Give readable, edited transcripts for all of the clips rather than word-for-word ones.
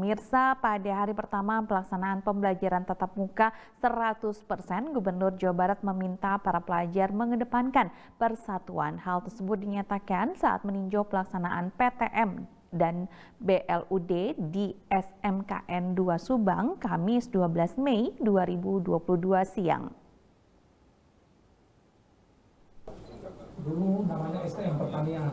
Pemirsa, pada hari pertama pelaksanaan pembelajaran tatap muka 100%, Gubernur Jawa Barat meminta para pelajar mengedepankan persatuan. Hal tersebut dinyatakan saat meninjau pelaksanaan PTM dan BLUD di SMKN 2 Subang, Kamis 12 Mei 2022 siang. Dulu namanya STM Pertanian.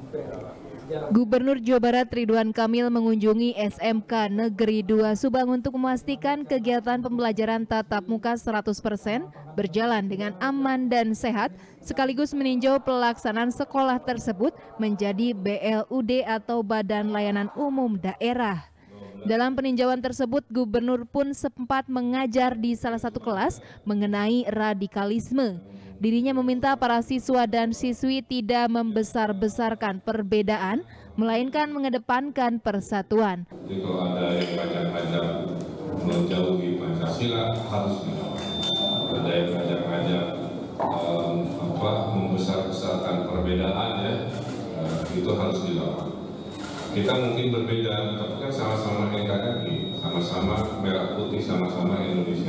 Gubernur Jawa Barat Ridwan Kamil mengunjungi SMK Negeri 2 Subang untuk memastikan kegiatan pembelajaran tatap muka 100% berjalan dengan aman dan sehat, sekaligus meninjau pelaksanaan sekolah tersebut menjadi BLUD atau Badan Layanan Umum Daerah. Dalam peninjauan tersebut, Gubernur pun sempat mengajar di salah satu kelas mengenai radikalisme. Dirinya meminta para siswa dan siswi tidak membesar-besarkan perbedaan, melainkan mengedepankan persatuan. Jadi kalau ada yang ngajak-ngajak menjauhi Pancasila, harus dilawan. Ada yang ngajak-ngajak membesar-besarkan perbedaan, ya, itu harus dilawan. Kita mungkin berbeda, tapi kan sama-sama NKRI, sama-sama merah putih, sama-sama Indonesia.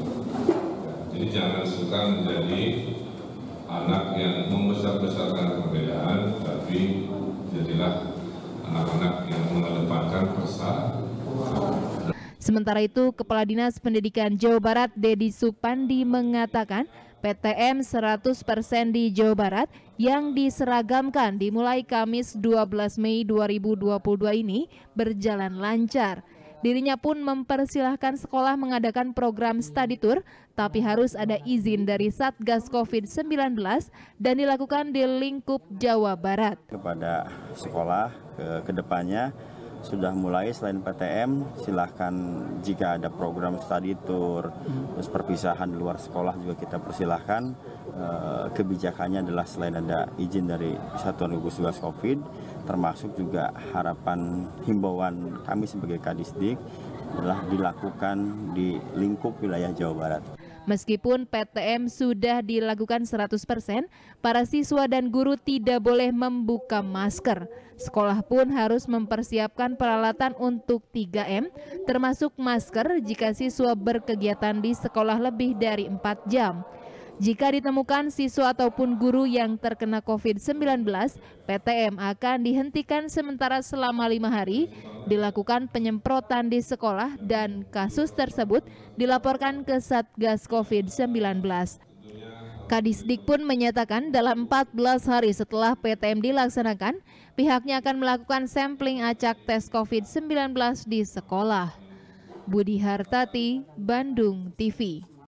Jadi jangan suka menjadi anak yang membesar-besarkan perbedaan, tapi jadilah anak-anak yang mengedepankan persatuan. Sementara itu, Kepala Dinas Pendidikan Jawa Barat Dedi Supandi mengatakan PTM 100% di Jawa Barat yang diseragamkan dimulai Kamis 12 Mei 2022 ini berjalan lancar. Dirinya pun mempersilahkan sekolah mengadakan program study tour, tapi harus ada izin dari Satgas COVID-19 dan dilakukan di lingkup Jawa Barat. Kepada sekolah ke depannya sudah mulai selain PTM, silahkan jika ada program study tour, terus perpisahan di luar sekolah juga kita persilahkan. Kebijakannya adalah selain ada izin dari Satuan Gugus Tugas COVID, termasuk juga harapan himbauan kami sebagai Kadisdik adalah dilakukan di lingkup wilayah Jawa Barat. Meskipun PTM sudah dilakukan 100%, para siswa dan guru tidak boleh membuka masker. Sekolah pun harus mempersiapkan peralatan untuk 3M, termasuk masker jika siswa berkegiatan di sekolah lebih dari 4 jam. Jika ditemukan siswa ataupun guru yang terkena COVID-19, PTM akan dihentikan sementara selama 5 hari, dilakukan penyemprotan di sekolah dan kasus tersebut dilaporkan ke Satgas COVID-19. Kadisdik pun menyatakan dalam 14 hari setelah PTM dilaksanakan, pihaknya akan melakukan sampling acak tes COVID-19 di sekolah. Budi Hartati, Bandung TV.